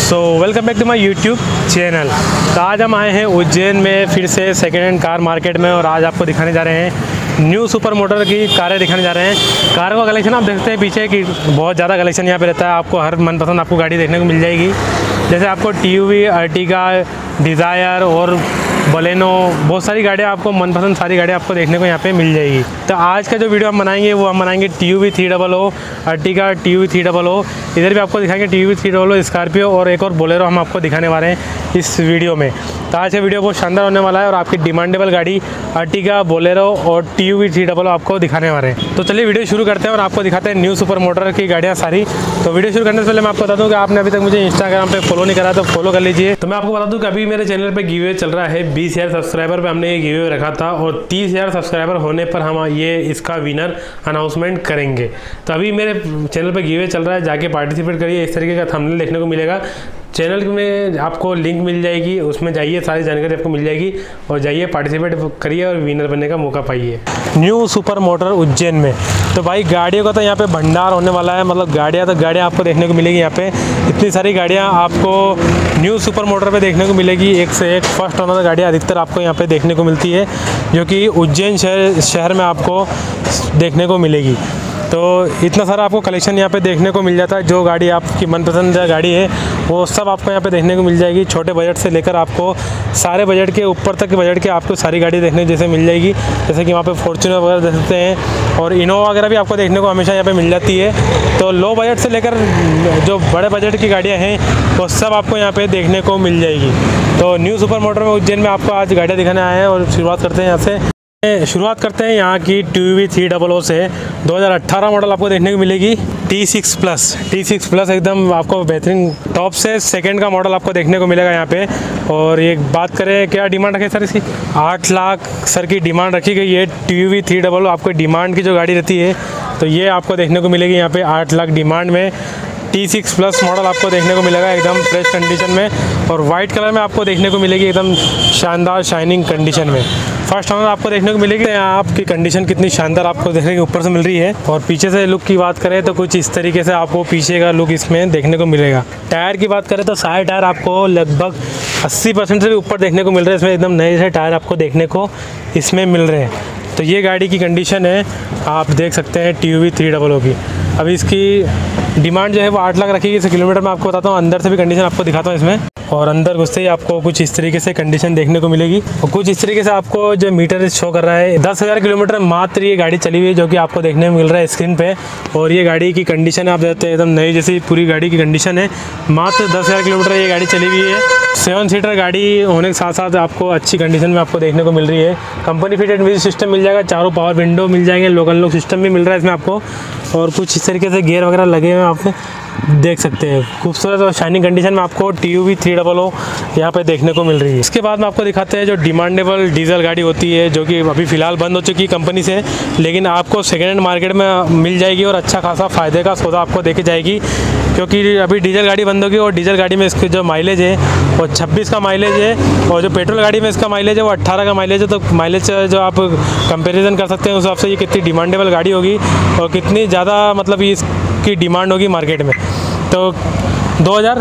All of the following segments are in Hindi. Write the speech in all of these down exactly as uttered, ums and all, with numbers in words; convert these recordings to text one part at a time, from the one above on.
So welcome back to my YouTube channel. तो आज हम आए हैं उज्जैन में फिर से सेकेंड हैंड कार मार्केट में, और आज आपको दिखाने जा रहे हैं न्यू सुपर मोटर की कारें दिखाने जा रहे हैं। कार का कलेक्शन आप देखते हैं पीछे कि बहुत ज़्यादा कलेक्शन यहाँ पे रहता है। आपको हर मनपसंद आपको गाड़ी देखने को मिल जाएगी। जैसे आपको T U V, Ertiga, Dzire और बलेनो, बहुत सारी गाड़ियाँ आपको मनपसंद सारी गाड़ियाँ आपको देखने को यहाँ पे मिल जाएगी। तो आज का जो वीडियो हम बनाएंगे वो हम बनाएंगे T U V three double O, Ertiga T U V three double O, इधर भी आपको दिखाएंगे T U V three double O, Scorpio और एक और बोलेरो हम आपको दिखाने वाले हैं इस वीडियो में। तो आज का वीडियो बहुत शानदार होने वाला है और आपकी डिमांडेबल गाड़ी अर्टिगा, बोलेरो और T U V three double O आपको दिखाने वाले हैं। तो चलिए वीडियो शुरू करते हैं और आपको दिखाते हैं न्यू सुपर मोटर की गाड़ियाँ सारी। तो वीडियो शुरू करने से पहले मैं आपको बता दूँ कि आपने अभी तक मुझे इंस्टाग्राम पे फॉलो नहीं करा तो फॉलो कर लीजिए। तो मैं आपको बता दूँ कि अभी मेरे चैनल पे गिव अवे चल रहा है। बीस हज़ार सब्सक्राइबर पे हमने ये गिव अवे रखा था और तीस हज़ार सब्सक्राइबर होने पर हम ये इसका विनर अनाउंसमेंट करेंगे। तो अभी मेरे चैनल पे गिव अवे चल रहा है, जाके पार्टिसिपेट करिए। इस तरीके का थंबनेल देखने को मिलेगा। चैनल में आपको लिंक मिल जाएगी, उसमें जाइए, सारी जानकारी आपको मिल जाएगी और जाइए पार्टिसिपेट करिए और विनर बनने का मौका पाइए न्यू सुपर मोटर उज्जैन में। तो भाई गाड़ियों का तो यहाँ पे भंडार होने वाला है, मतलब गाड़ियाँ तो गाड़ियाँ आपको देखने को मिलेगी। यहाँ पे इतनी सारी गाड़ियाँ आपको न्यू सुपर मोटर पे देखने को मिलेगी। एक से एक फर्स्ट ओनर गाड़ियाँ अधिकतर आपको यहाँ पे देखने को मिलती है, जो कि उज्जैन शहर शहर में आपको देखने को मिलेगी। तो इतना सारा आपको कलेक्शन यहाँ पे देखने को मिल जाता है। जो गाड़ी आपकी मनपसंद गाड़ी है वो सब आपको यहाँ पे देखने को मिल जाएगी। छोटे बजट से लेकर आपको सारे बजट के ऊपर तक के बजट के आपको सारी गाड़ी देखने जैसे मिल जाएगी। जैसे कि वहाँ पे फॉर्च्यूनर वगैरह देख सकते हैं और इनोवा वगैरह भी आपको देखने को हमेशा यहाँ पे मिल जाती है। तो लो बजट से लेकर जो बड़े बजट की गाड़ियाँ हैं वो सब आपको यहाँ पर देखने को मिल जाएगी। तो न्यू सुपर मोटर में उज्जैन में आपको आज गाड़ियाँ दिखाने आए हैं और शुरुआत करते हैं यहाँ से। शुरुआत करते हैं यहाँ की T U V three double O से। दो हज़ार अठारह मॉडल आपको देखने को मिलेगी। T six plus T six plus एकदम आपको बेहतरीन टॉप से सेकंड का मॉडल आपको देखने को मिलेगा यहाँ पे। और ये बात करें क्या डिमांड रखे सर इसकी, आठ लाख सर की डिमांड रखी गई है। T U V three double O आपको डिमांड की जो गाड़ी रहती है तो ये आपको देखने को मिलेगी यहाँ पे आठ लाख डिमांड में। टी सिक्स प्लस मॉडल आपको देखने को मिलेगा एकदम फ्रेश कंडीशन में और वाइट कलर में आपको देखने को मिलेगी एकदम शानदार शाइनिंग कंडीशन में। फर्स्ट ओनर आपको देखने को मिलेगी। यहाँ आपकी कंडीशन कितनी शानदार आपको देखने के ऊपर से मिल रही है। और पीछे से लुक की बात करें तो कुछ इस तरीके से आपको पीछे का लुक इसमें देखने को मिलेगा। टायर की बात करें तो सारे टायर आपको लगभग अस्सी परसेंट से भी ऊपर देखने को मिल रहे हैं। इसमें एकदम नए से टायर आपको देखने को इसमें मिल रहे हैं। तो ये गाड़ी की कंडीशन है, आप देख सकते हैं T U V three double O की। अभी इसकी डिमांड जो है वो आठ लाख रखी गई। किलोमीटर में आपको बताता हूँ, अंदर से भी कंडीशन आपको दिखाता हूँ इसमें। और अंदर घुसते ही आपको कुछ इस तरीके से कंडीशन देखने को मिलेगी और कुछ इस तरीके से आपको जो मीटर शो कर रहा है दस हज़ार किलोमीटर मात्र ये गाड़ी चली हुई है, जो कि आपको देखने में मिल रहा है स्क्रीन पे। और ये गाड़ी की कंडीशन आप देखते हैं एकदम नई जैसी पूरी गाड़ी की कंडीशन है। मात्र दस हज़ार किलोमीटर ये गाड़ी चली हुई है। सेवन सीटर गाड़ी होने के साथ साथ आपको अच्छी कंडीशन में आपको देखने को मिल रही है। कंपनी फिटेड म्यूजिक सिस्टम मिल जाएगा, चारों पावर विंडो मिल जाएंगे, लोकल लॉक सिस्टम भी मिल रहा है इसमें आपको। और कुछ इस तरीके से गियर वगैरह लगे हुए हैं, आप देख सकते हैं। खूबसूरत और शाइनिंग कंडीशन में आपको T U V three double O यहाँ पे देखने को मिल रही है। इसके बाद में आपको दिखाते हैं जो डिमांडेबल डीजल गाड़ी होती है, जो कि अभी फ़िलहाल बंद हो चुकी है कंपनी से, लेकिन आपको सेकेंड हैंड मार्केट में मिल जाएगी और अच्छा खासा फ़ायदे का सौदा आपको देके जाएगी। क्योंकि अभी डीजल गाड़ी बंद होगी और डीजल गाड़ी में इसकी जो माइलेज है वो छब्बीस का माइलेज है और जो पेट्रोल गाड़ी में इसका माइलेज है वो अट्ठारह का माइलेज है। तो माइलेज जो आप कंपैरिजन कर सकते हैं उस हिसाब से ये कितनी डिमांडेबल गाड़ी होगी और कितनी ज़्यादा मतलब इसकी डिमांड होगी मार्केट में। तो दो हज़ार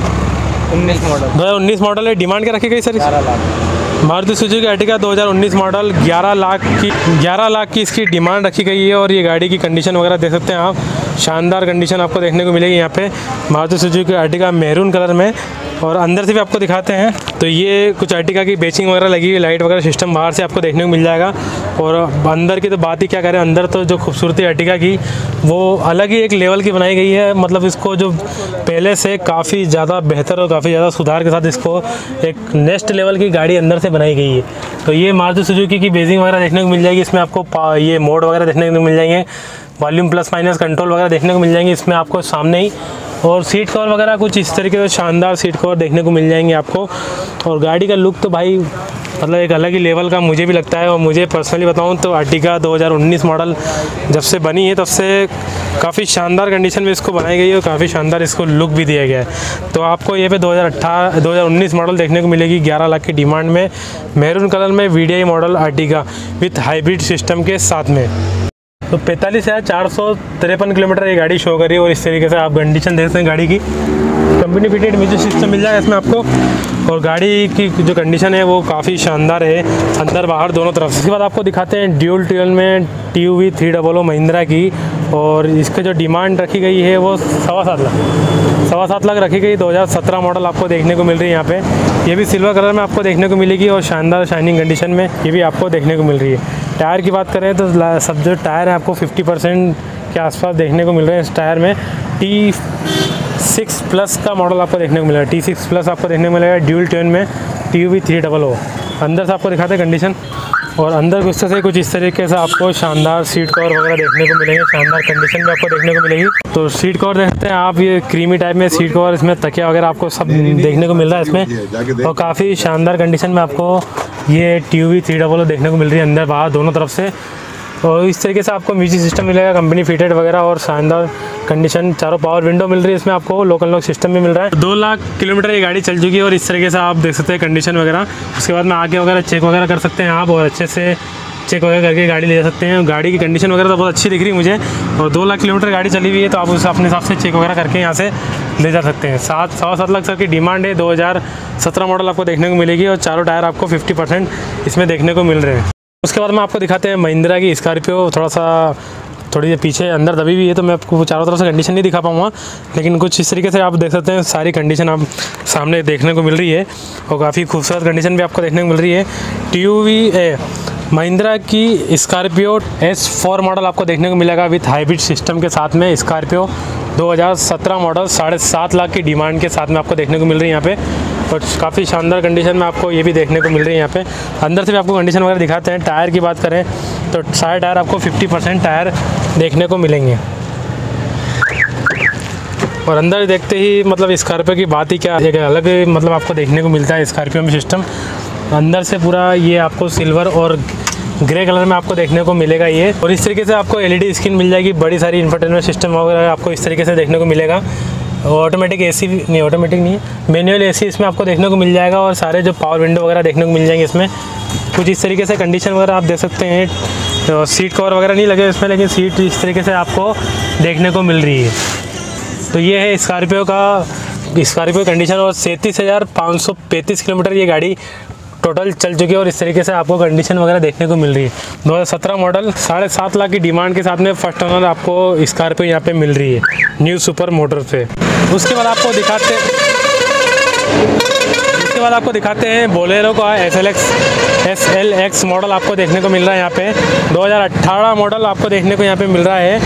उन्नीस मॉडल दो हज़ार उन्नीस मॉडल है। डिमांड क्या रखी गई सर? ग्यारह लाख। मारुति सुजुकी अर्टिगा दो हज़ार उन्नीस मॉडल, ग्यारह लाख की ग्यारह लाख की इसकी डिमांड रखी गई है। और ये गाड़ी की कंडीशन वगैरह देख सकते हैं आप, शानदार कंडीशन आपको देखने को मिलेगी यहाँ पे Maruti Suzuki Ertiga maroon colour में। और अंदर से भी आपको दिखाते हैं तो ये कुछ अर्टिगा की बेचिंग वगैरह लगी हुई, लाइट वगैरह सिस्टम बाहर से आपको देखने को मिल जाएगा। और अंदर की तो बात ही क्या करें, अंदर तो जो खूबसूरती अर्टिगा की वो अलग ही एक लेवल की बनाई गई है। मतलब इसको जो पहले से काफ़ी ज़्यादा बेहतर और काफ़ी ज़्यादा सुधार के साथ इसको एक नेक्स्ट लेवल की गाड़ी अंदर से बनाई गई है। तो ये मारुति सुजुकी की बेजिंग वगैरह देखने को मिल जाएगी। इसमें आपको ये मोड वगैरह देखने को मिल जाएंगे, वॉल्यूम प्लस माइनस कंट्रोल वगैरह देखने को मिल जाएंगे इसमें आपको सामने ही। और सीट कवर वगैरह कुछ इस तरीके से शानदार सीट कवर देखने को मिल जाएंगे आपको। और गाड़ी का लुक तो भाई मतलब एक अलग ही लेवल का मुझे भी लगता है। और मुझे पर्सनली बताऊं तो अर्टिगा दो हज़ार उन्नीस मॉडल जब से बनी है तब से काफ़ी शानदार कंडीशन में इसको बनाई गई है और काफ़ी शानदार इसको लुक भी दिया गया है। तो आपको ये पे दो हज़ार अठारह दो हज़ार उन्नीस मॉडल देखने को मिलेगी ग्यारह लाख की डिमांड में, मैरून कलर में V D I model Ertiga with hybrid system के साथ में। तो पैंतालीस हज़ार चार सौ तिरपन किलोमीटर ये गाड़ी शो करी। और इस तरीके से आप कंडीशन देख सकते हैं गाड़ी की। कंपनी फिटेड म्यूजिक सिस्टम मिल जाएगा इसमें आपको। और गाड़ी की जो कंडीशन है वो काफ़ी शानदार है, अंदर बाहर दोनों तरफ। इसके बाद आपको दिखाते हैं ड्यूल ट्यूल में T U V three double O Mahindra की। और इसके जो डिमांड रखी गई है वो सवा सात लाख सवा सात लाख रखी गई। दो हज़ार सत्रह मॉडल आपको देखने को मिल रही है यहाँ पे। ये भी सिल्वर कलर में आपको देखने को मिलेगी और शानदार शाइनिंग कंडीशन में ये भी आपको देखने को मिल रही है। टायर की बात करें तो सब जो टायर है आपको फिफ्टी परसेंट के आसपास देखने को मिल रहे हैं इस टायर में। टी सिक्स प्लस का मॉडल आपको देखने को मिलेगा। टी सिक्स प्लस आपको देखने को मिलेगा ड्यूल ट्यून में T U V three double O. अंदर से आपको दिखाते हैं कंडीशन। और अंदर गुस्से से कुछ इस तरीके से आपको शानदार सीट कवर वगैरह देखने को मिलेंगे, शानदार कंडीशन में आपको देखने को मिलेगी। तो सीट कवर देखते हैं आप, ये क्रीमी टाइप में सीट कवर, इसमें तकिया वगैरह आपको सब देखने को मिल रहा है इसमें। और काफ़ी शानदार कंडीशन में आपको ये T U V three double O देखने को मिल रही है अंदर बाहर दोनों तरफ से। और इस तरीके से आपको म्यूजिक सिस्टम मिलेगा, कंपनी फिटेड वगैरह और शानदार कंडीशन। चारों पावर विंडो मिल रही है इसमें आपको, लोकल लॉक सिस्टम भी मिल रहा है। दो लाख किलोमीटर ये गाड़ी चल चुकी है और इस तरीके से आप देख सकते हैं कंडीशन वगैरह। उसके बाद में आगे वगैरह चेक वगैरह कर सकते हैं आप और अच्छे से चेक वगैरह करके गाड़ी ले सकते हैं। गाड़ी की कंडीशन वगैरह तो बहुत अच्छी दिख रही है मुझे। और दो लाख किलोमीटर गाड़ी चली हुई है तो आप उसे अपने हिसाब से चेक वगैरह करके यहाँ से ले जा सकते हैं। सात सवा सात लाख तक की डिमांड है। दो हज़ार सत्रह मॉडल आपको देखने को मिलेगी और चारों टायर आपको फिफ्टी परसेंट इसमें देखने को मिल रहे हैं। उसके बाद में आपको दिखाते हैं महिंद्रा की स्कॉर्पियो। थोड़ा सा थोड़ी देर पीछे अंदर दबी हुई है तो मैं आपको चारों तरफ से कंडीशन नहीं दिखा पाऊँगा, लेकिन कुछ इस तरीके से आप देख सकते हैं सारी कंडीशन आप सामने देखने को मिल रही है। और काफ़ी खूबसूरत कंडीशन भी आपको देखने को मिल रही है। टी यू वी ए महिंद्रा की स्कॉर्पियो एस फोर मॉडल आपको देखने को मिलेगा विथ हाइब्रिड सिस्टम के साथ में। स्कॉर्पियो दो हज़ार सत्रह मॉडल साढ़े सात लाख की डिमांड के साथ में आपको देखने को मिल रही है यहाँ पे। और काफ़ी शानदार कंडीशन में आपको ये भी देखने को मिल रही है यहाँ पे। अंदर से भी आपको कंडीशन वगैरह दिखाते हैं। टायर की बात करें तो सारे टायर आपको फिफ्टी परसेंट टायर देखने को मिलेंगे। और अंदर देखते ही मतलब स्कॉर्पियो की बात ही क्या, एक अलग मतलब आपको देखने को मिलता है स्कॉर्पियो में सिस्टम। अंदर से पूरा ये आपको सिल्वर और ग्रे कलर में आपको देखने को मिलेगा ये। और इस तरीके से आपको एलईडी स्क्रीन मिल जाएगी, बड़ी सारी इंफोटेनमेंट सिस्टम वगैरह आपको इस तरीके से देखने को मिलेगा। ऑटोमेटिक एसी नहीं, ऑटोमेटिक नहीं है, मैनुअल एसी इसमें आपको देखने को मिल जाएगा। और सारे जो पावर विंडो वगैरह देखने को मिल जाएंगे इसमें। कुछ इस तरीके से कंडीशन वगैरह आप देख सकते हैं। तो सीट कवर वगैरह नहीं लगे इसमें, लेकिन सीट इस तरीके से आपको देखने को मिल रही है। तो ये है स्कॉर्पियो का स्कॉर्पियो कंडीशन। और सैंतीस हज़ार पाँच सौ पैंतीस किलोमीटर ये गाड़ी टोटल चल चुकी है और इस तरीके से आपको कंडीशन वगैरह देखने को मिल रही है। दो हज़ार सत्रह मॉडल साढ़े सात लाख की डिमांड के साथ में फर्स्ट ओनर आपको स्कॉर्पियो यहाँ पे मिल रही है न्यू सुपर मोटर पे। उसके बाद आपको दिखाते उसके बाद आपको दिखाते हैं बोलेरो का S L X S L X model आपको देखने को मिल रहा है यहाँ पे। दो हज़ार अट्ठारह मॉडल आपको देखने को यहाँ पे मिल रहा है।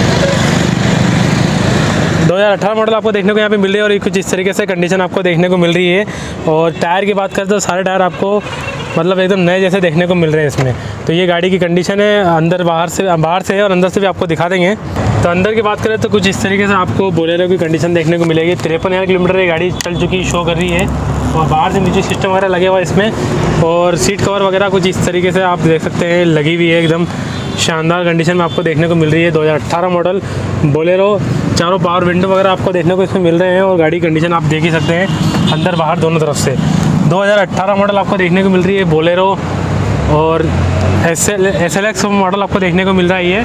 दो हज़ार अठारह मॉडल आपको देखने को यहाँ पे मिल रही है और कुछ इस तरीके से कंडीशन आपको देखने को मिल रही है। और टायर की बात करें तो सारे टायर आपको मतलब एकदम नए जैसे देखने को मिल रहे हैं इसमें। तो ये गाड़ी की कंडीशन है, अंदर बाहर से बाहर से है और अंदर से भी आपको दिखा देंगे। तो अंदर की बात करें तो कुछ इस तरीके से आपको बोलेरो की कंडीशन देखने को मिलेगी। तिरपन हज़ार किलोमीटर ये गाड़ी चल चुकी शो कर रही है। और बाहर से म्यूजिक सिस्टम वगैरह लगे हुआ है इसमें। और सीट कवर वगैरह कुछ इस तरीके से आप देख सकते हैं लगी हुई है, एकदम शानदार कंडीशन में आपको देखने को मिल रही है। दो हज़ार अठारह मॉडल बोलेरो, चारों पावर विंडो वगैरह आपको देखने को इसमें मिल रहे हैं। और गाड़ी कंडीशन आप देख ही सकते हैं अंदर बाहर दोनों तरफ से। दो हज़ार अठारह मॉडल आपको देखने को मिल रही है बोलेरो। और S L S L X model आपको देखने को मिल रहा है ये।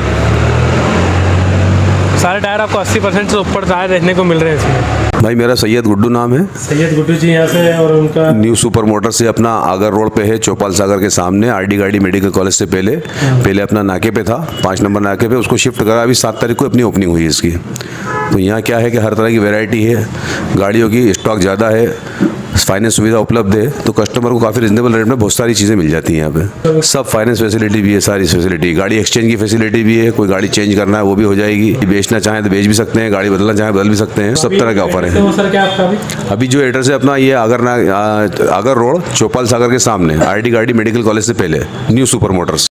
सारे टायर आपको अस्सी परसेंट से ऊपर टायर देखने को मिल रहे हैं इसमें। भाई मेरा सैयद गुड्डू नाम है। सैयद गुड्डू जी यहाँ से। और उनका न्यू सुपर मोटर से अपना आगर रोड पे है, चौपाल सागर के सामने, आरडी गाड़ी मेडिकल कॉलेज से पहले पहले अपना नाके पे था, पाँच नंबर नाके पे, उसको शिफ्ट करा। अभी सात तारीख को अपनी ओपनिंग हुई इसकी। तो यहाँ क्या है कि हर तरह की वैरायटी है, गाड़ियों की स्टॉक ज़्यादा है, फाइनेंस सुविधा उपलब्ध है। तो कस्टमर को काफ़ी रिजनेबल रेट में बहुत सारी चीज़ें मिल जाती हैं यहाँ पे। सब फाइनेंस फैसिलिटी भी है, सारी फैसिलिटी, गाड़ी एक्सचेंज की फैसिलिटी भी है। कोई गाड़ी चेंज करना है वो भी हो जाएगी, बेचना चाहें तो बेच भी सकते हैं, गाड़ी बदलना चाहें बदल भी सकते हैं। सब तरह के ऑफर है। तो सर क्या आपका अभी अभी जो एड्रेस है अपना ये आगर ना आगर रोड, चौपाल सागर के सामने, आरडी गाड़ी मेडिकल कॉलेज से पहले, न्यू सुपर मोटर्स।